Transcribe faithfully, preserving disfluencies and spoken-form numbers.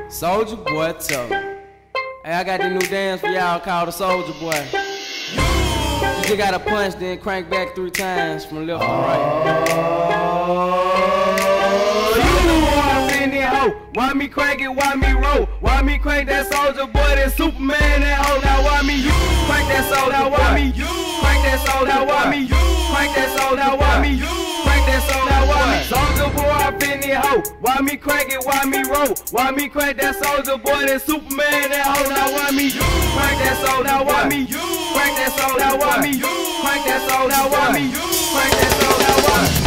Soldier Boy tough. Hey, I got the new dance for y'all called the Soldier Boy. You just gotta punch, then crank back three times from left to right. Oh, you the one in that hoe. Why me crank it? Why me roll? Why me crank that Soldier Boy? That Superman that hoe. Now why me you crank that Soldier? Now why me you crank that Soldier? Now why me you crank that Soldier? Now why me you crank that Soldier? Now why me Soldier Boy up in that hoe? Why me crank it? Why me roll? Why me crank that Soldier Boy? That Superman that hoe. Now why me you crank that Soldier? Now why me you crank that Soldier? Now why me you crank that Soldier? Now why me you crank that Soldier? Now why me